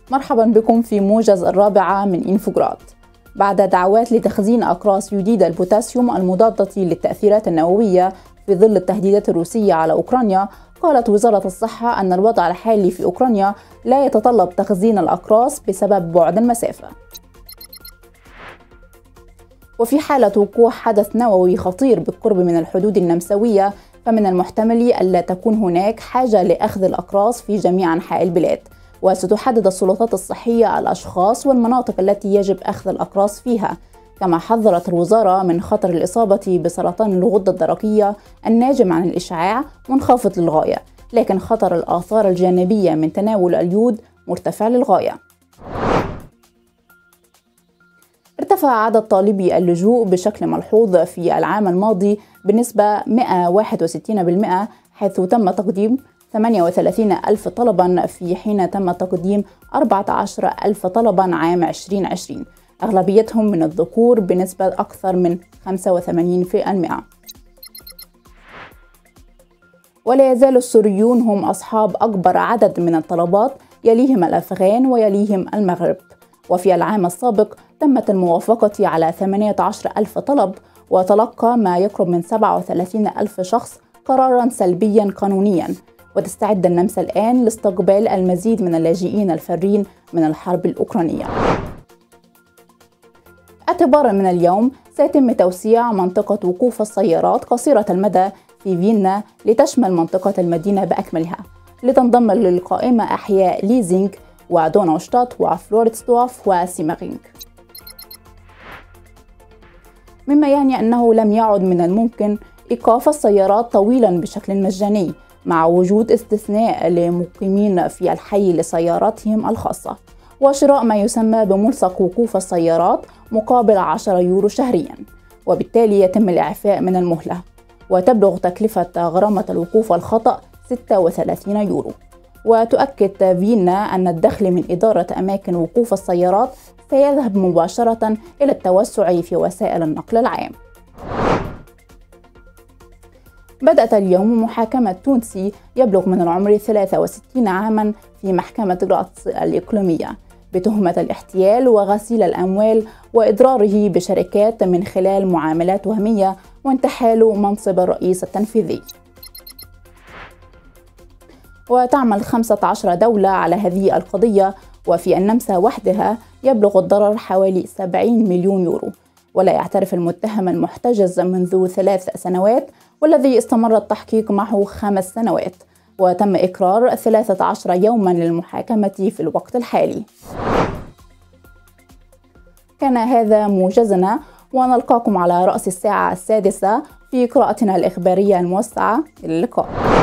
مرحبا بكم في موجز الرابعة من إنفوغراد. بعد دعوات لتخزين أقراص يوديد البوتاسيوم المضادة للتأثيرات النووية في ظل التهديدات الروسية على أوكرانيا، قالت وزارة الصحة أن الوضع الحالي في أوكرانيا لا يتطلب تخزين الأقراص بسبب بعد المسافة. وفي حالة وقوع حدث نووي خطير بالقرب من الحدود النمساوية، فمن المحتمل ألا تكون هناك حاجة لأخذ الأقراص في جميع أنحاء البلاد، وستحدد السلطات الصحية الأشخاص والمناطق التي يجب أخذ الأقراص فيها. كما حذرت الوزارة من خطر الإصابة بسرطان الغدة الدرقية الناجم عن الإشعاع منخفض للغاية، لكن خطر الآثار الجانبية من تناول اليود مرتفع للغاية. ارتفع عدد طالبي اللجوء بشكل ملحوظ في العام الماضي بنسبة 161%، حيث تم تقديم 38 ألف طلبا في حين تم تقديم 14 ألف طلبا عام 2020، أغلبيتهم من الذكور بنسبة أكثر من 85%. ولا يزال السوريون هم أصحاب أكبر عدد من الطلبات، يليهم الأفغان ويليهم المغرب. وفي العام السابق تمت الموافقة على 18 ألف طلب، وتلقى ما يقرب من 37 ألف شخص قراراً سلبياً قانونياً. وتستعد النمسا الآن لاستقبال المزيد من اللاجئين الفارين من الحرب الأوكرانية. اعتباراً من اليوم سيتم توسيع منطقة وقوف السيارات قصيرة المدى في فيينا لتشمل منطقة المدينة بأكملها، لتنضم للقائمة أحياء ليزينغ ودوناوشتات وفلورتسدورف وسيمرينغ، مما يعني أنه لم يعد من الممكن إيقاف السيارات طويلا بشكل مجاني، مع وجود استثناء لمقيمين في الحي لسياراتهم الخاصة، وشراء ما يسمى بملصق وقوف السيارات مقابل 10 يورو شهريا، وبالتالي يتم الإعفاء من المهلة، وتبلغ تكلفة غرامة الوقوف الخطأ 36 يورو. وتؤكد فيينا أن الدخل من إدارة أماكن وقوف السيارات سيذهب مباشرة إلى التوسع في وسائل النقل العام. بدأت اليوم محاكمة تونسي يبلغ من العمر 63 عاما في محكمة غراتس الإقليمية بتهمة الاحتيال وغسيل الأموال وإضراره بشركات من خلال معاملات وهمية وانتحال منصب الرئيس التنفيذي. وتعمل 15 دولة على هذه القضية، وفي النمسا وحدها يبلغ الضرر حوالي 70 مليون يورو. ولا يعترف المتهم المحتجز منذ 3 سنوات، والذي استمر التحقيق معه 5 سنوات، وتم إقرار 13 يوما للمحاكمة في الوقت الحالي. كان هذا موجزنا، ونلقاكم على رأس الساعة 6 في قراءتنا الإخبارية الموسعة. إلى اللقاء.